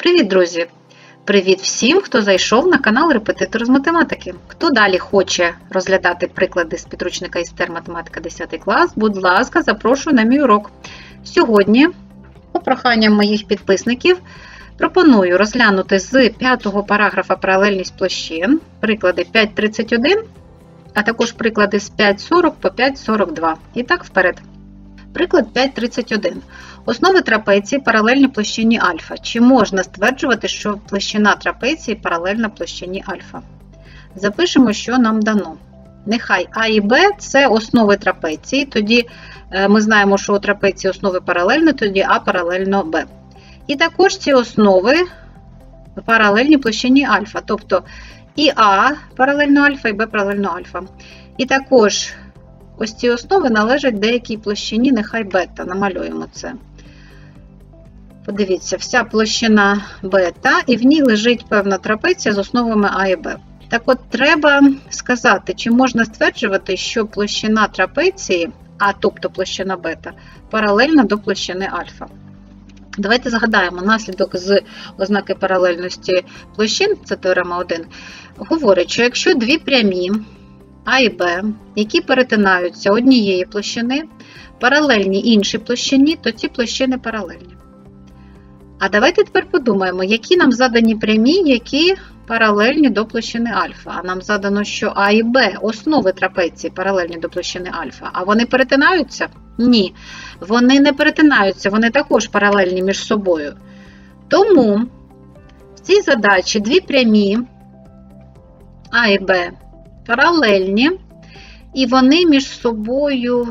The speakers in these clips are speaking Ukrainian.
Привіт, друзі! Привіт всім, хто зайшов на канал Репетитор з математики. Хто далі хоче розглядати приклади з підручника ІСТЕР математика 10 клас, будь ласка, запрошую на мій урок. Сьогодні, по проханням моїх підписників, пропоную розглянути з 5-го параграфа паралельність площин, приклади 5.31, а також приклади з 5.40 по 5.42. І так, вперед. Приклад 5.31. Основи трапеції паралельні площині альфа. Чи можна стверджувати, що площина трапеції паралельна площині альфа? Запишемо, що нам дано. Нехай А і Б – це основи трапеції, тоді ми знаємо, що у трапеції основи паралельні, тоді А паралельно Б. І також ці основи паралельні площині альфа, тобто і А паралельно альфа, і Б паралельно альфа. І також ось ці основи належать деякій площині, нехай бета. Намалюємо це. Подивіться, вся площина бета, і в ній лежить певна трапеція з основами А і Б. Так от, треба сказати, чи можна стверджувати, що площина трапеції, а тобто площина бета, паралельна до площини альфа. Давайте згадаємо наслідок з ознаки паралельності площин, це теорема 1, говорить, що якщо дві прямі А і Б, які перетинаються однієї площини, паралельні іншій площині, то ці площини паралельні. А давайте тепер подумаємо, які нам задані прямі, які паралельні до площини альфа. А нам задано, що А і Б – основи трапеції паралельні до площини альфа. А вони перетинаються? Ні, вони не перетинаються, вони також паралельні між собою. Тому в цій задачі дві прямі А і Б паралельні, і вони між собою,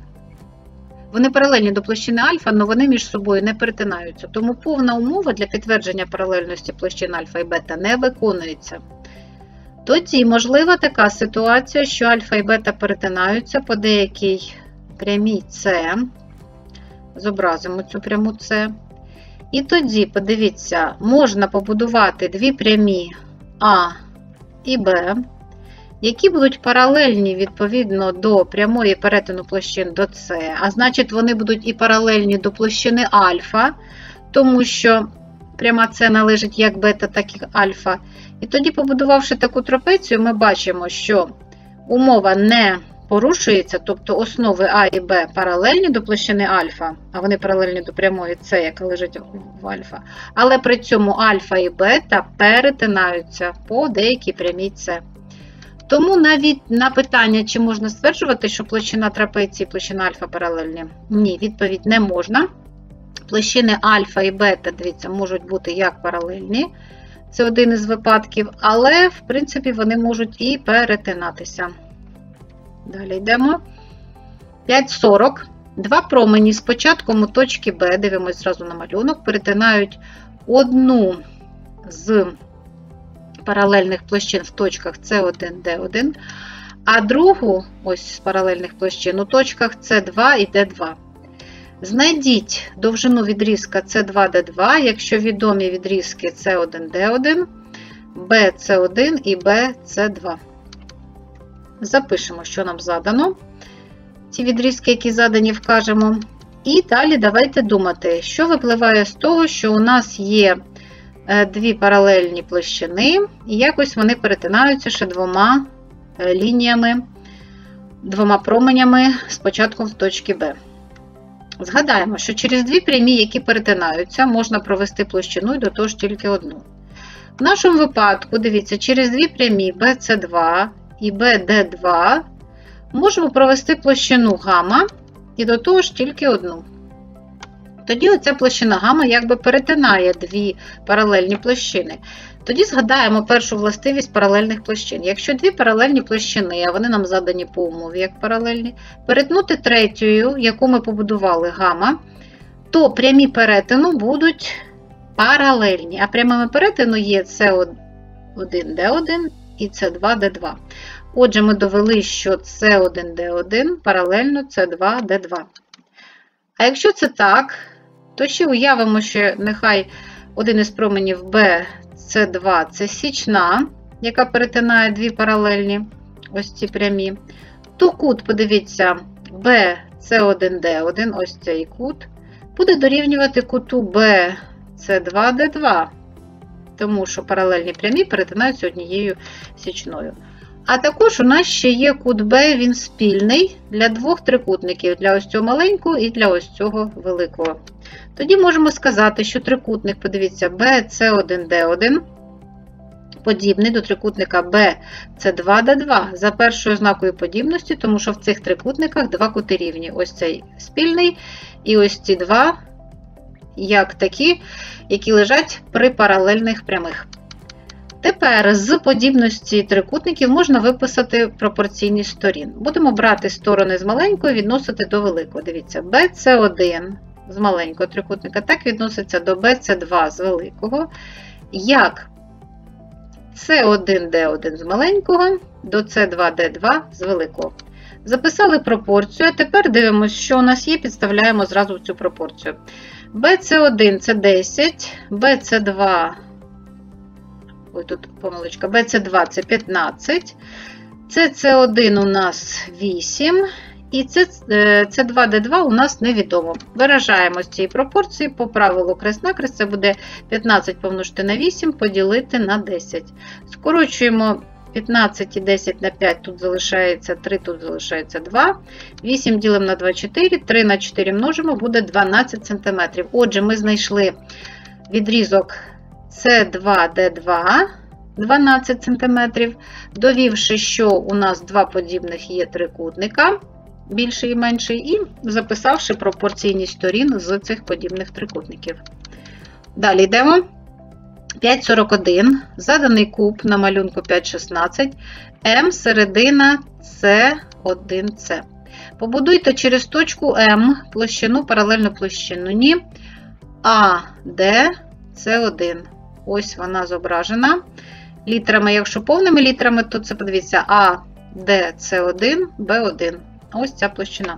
вони паралельні до площини альфа, але вони між собою не перетинаються. Тому повна умова для підтвердження паралельності площин альфа і бета не виконується. Тоді можлива така ситуація, що альфа і бета перетинаються по деякій прямій С. Зобразимо цю пряму С. І тоді, подивіться, можна побудувати дві прямі А і Б, які будуть паралельні відповідно до прямої перетину площин до С, а значить вони будуть і паралельні до площини альфа, тому що пряма С належить як бета, так і альфа. І тоді, побудувавши таку трапецію, ми бачимо, що умова не порушується, тобто основи А і Б паралельні до площини альфа, а вони паралельні до прямої С, яка лежить в альфа, але при цьому альфа і бета перетинаються по деякій прямій С. Тому навіть на питання, чи можна стверджувати, що площина трапеції і площина альфа паралельні, ні, відповідь не можна. Площини альфа і бета, дивіться, можуть бути як паралельні, це один із випадків, але, в принципі, вони можуть і перетинатися. Далі йдемо. 5.40. Два промені з початком у точки Б, дивимось зразу на малюнок, перетинають одну з паралельних площин в точках С1, Д1, а другу, ось з паралельних площин, у точках С2 і Д2. Знайдіть довжину відрізка С2, Д2, якщо відомі відрізки С1, Д1, БС1 і БС2. Запишемо, що нам задано. Ці відрізки, які задані, вкажемо. І далі давайте думати, що випливає з того, що у нас є дві паралельні площини, і якось вони перетинаються ще двома лініями, двома променями з початком в точці Б. Згадаємо, що через дві прямі, які перетинаються, можна провести площину і до того ж тільки одну. В нашому випадку, дивіться, через дві прямі BC2 і BD2 можемо провести площину гамма і до того ж тільки одну. Тоді оця площина гамма якби перетинає дві паралельні площини. Тоді згадаємо першу властивість паралельних площин. Якщо дві паралельні площини, а вони нам задані по умові як паралельні, перетнути третьою, яку ми побудували гамма, то прямі перетину будуть паралельні. А прямими перетину є С1, Д1 і С2, Д2. Отже, ми довели, що С1, Д1 паралельно С2, Д2. А якщо це так, то ще уявимо, що нехай один із променів BC2 – це січна, яка перетинає дві паралельні, ось ці прямі. То кут, подивіться, BC1D1, ось цей кут, буде дорівнювати куту BC2D2. тому що паралельні прямі перетинаються однією січною. А також у нас ще є кут Б, він спільний для двох трикутників, для ось цього маленького і для ось цього великого. Тоді можемо сказати, що трикутник, подивіться, BC1D1 подібний до трикутника BC2D2 за першою ознакою подібності, тому що в цих трикутниках два кути рівні. Ось цей спільний і ось ці два, як такі, які лежать при паралельних прямих. Тепер з подібності трикутників можна виписати пропорційність сторін. Будемо брати сторони з маленької і відносити до великого. Дивіться, BC1 з маленького трикутника так відноситься до BC2 з великого, як C1D1 з маленького до C2D2 з великого. Записали пропорцію, а тепер дивимося, що у нас є, підставляємо зразу в цю пропорцію. BC1 це 10, BC2, ой, тут помилочка, BC2 це 15, CC1 у нас 8, і C2D2 у нас невідомо. Виражаємо з цієї пропорції по правилу крест-накрест, це буде 15 помножити на 8, поділити на 10. Скорочуємо 15 і 10 на 5, тут залишається 3, тут залишається 2. 8 ділимо на 2, 4, 3 на 4 множимо, буде 12 см. Отже, ми знайшли відрізок C2D2 12 см, довівши, що у нас два подібних є трикутника, більший і менший, і записавши пропорційність сторін з цих подібних трикутників. Далі йдемо. 5,41, заданий куб на малюнку 5,16, М середина С1С. Побудуйте через точку М площину паралельно площині АД С1. Ось вона зображена. Літерами, якщо повними літерами, то це, подивіться, АД С1, Б1. Ось ця площина.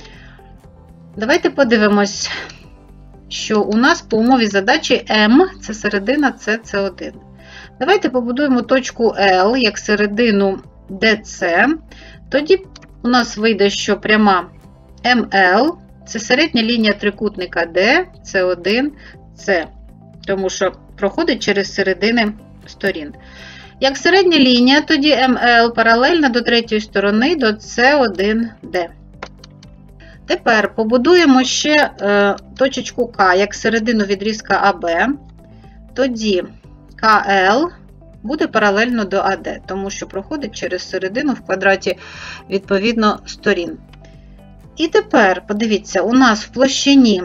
Давайте подивимось, що у нас по умові задачі М – це середина С1. Давайте побудуємо точку L як середину DC. Тоді у нас вийде, що пряма МЛ – це середня лінія трикутника D, С1, С, тому що проходить через середини сторін. Як середня лінія, тоді МЛ паралельна до третьої сторони, до С1D. Тепер побудуємо ще точечку К як середину відрізка АБ. Тоді КЛ буде паралельно до АД, тому що проходить через середину в квадраті відповідно сторін. І тепер, подивіться, у нас в площині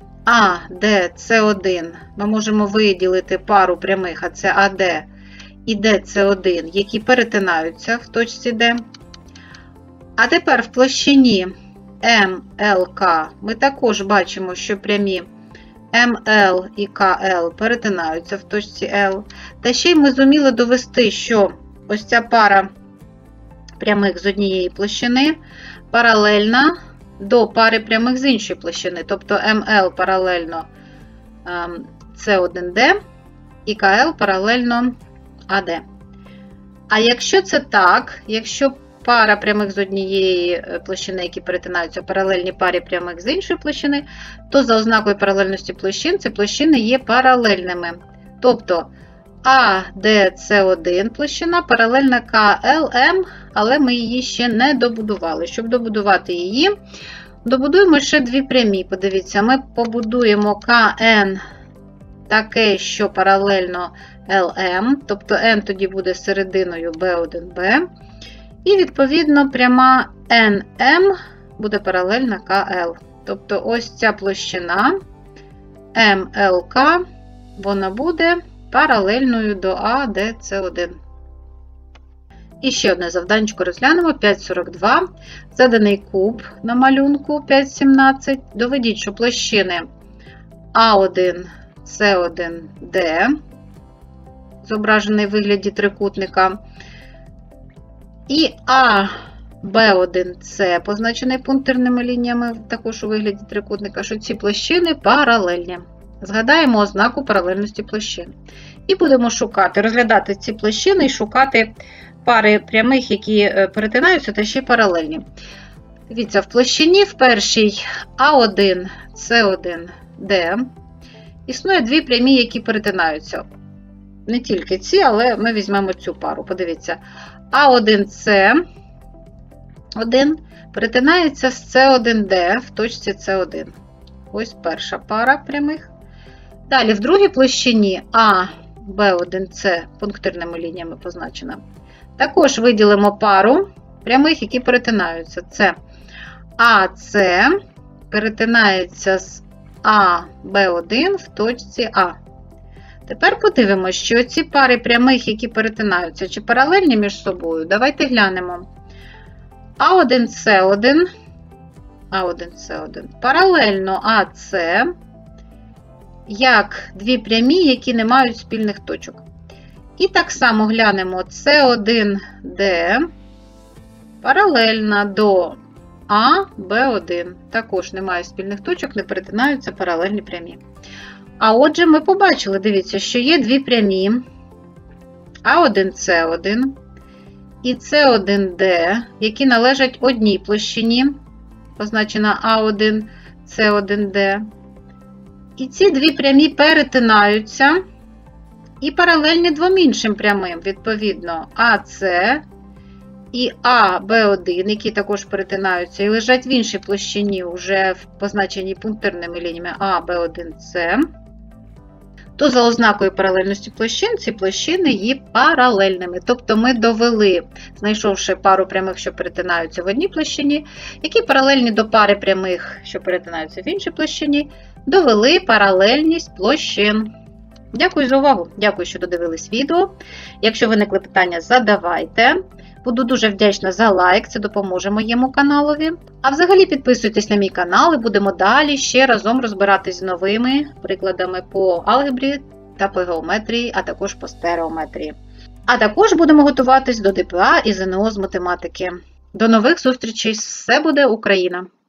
АДС1 ми можемо виділити пару прямих, а це АД і ДС1, які перетинаються в точці Д. А тепер в площині МЛК ми також бачимо, що прямі МЛ і КЛ перетинаються в точці Л. Та ще й ми зуміли довести, що ось ця пара прямих з однієї площини паралельна до пари прямих з іншої площини. Тобто МЛ паралельно С1Д і КЛ паралельно АД. А якщо це так, якщо пара прямих з однієї площини, які перетинаються паралельні парі прямих з іншої площини, то за ознакою паралельності площин ці площини є паралельними. Тобто АДС1 площина паралельна КЛМ, але ми її ще не добудували. Щоб добудувати її, добудуємо ще дві прямі. Подивіться, ми побудуємо КН таке, що паралельно ЛМ, тобто N тоді буде серединою B1B. І, відповідно, пряма NM буде паралельна КЛ. Тобто ось ця площина МЛК, вона буде паралельною до АДС1. І ще одне завданечко розглянемо. 5,42. Заданий куб на малюнку 5,17. Доведіть, що площини А1, С1Д, зображений в вигляді трикутника, і АБ1С, позначений пунктирними лініями, також у вигляді трикутника, що ці площини паралельні. Згадаємо ознаку паралельності площин. І будемо шукати, розглядати ці площини і шукати пари прямих, які перетинаються та ще паралельні. Дивіться, в площині в першій А1, С1Д існує дві прямі, які перетинаються. Не тільки ці, але ми візьмемо цю пару. Подивіться. А1С1 перетинається з С1Д в точці С1. Ось перша пара прямих. Далі в другій площині АБ1С пунктирними лініями позначена. Також виділимо пару прямих, які перетинаються. Це АС перетинається з АБ1 в точці А. Тепер подивимося, що ці пари прямих, які перетинаються, чи паралельні між собою. Давайте глянемо. А1С1 паралельно АС, як дві прямі, які не мають спільних точок. І так само глянемо С1Д паралельно до АБ1. Також немає спільних точок, не перетинаються паралельні прямі. А отже, ми побачили, дивіться, що є дві прямі А1С1 і С1Д, які належать одній площині, позначена А1С1Д. І ці дві прямі перетинаються і паралельні двом іншим прямим, відповідно, АС і АБ1, які також перетинаються і лежать в іншій площині, вже позначеній пунктирними лініями АБ1С, то за ознакою паралельності площин ці площини є паралельними. Тобто ми довели, знайшовши пару прямих, що перетинаються в одній площині, які паралельні до пари прямих, що перетинаються в іншій площині, довели паралельність площин. Дякую за увагу. Дякую, що додивились відео. Якщо виникли питання, задавайте. Буду дуже вдячна за лайк, це допоможе моєму каналові. А взагалі підписуйтесь на мій канал і будемо далі ще разом розбиратись з новими прикладами по алгебрі та по геометрії, а також по стереометрії. А також будемо готуватись до ДПА і ЗНО з математики. До нових зустрічей! Все буде Україна!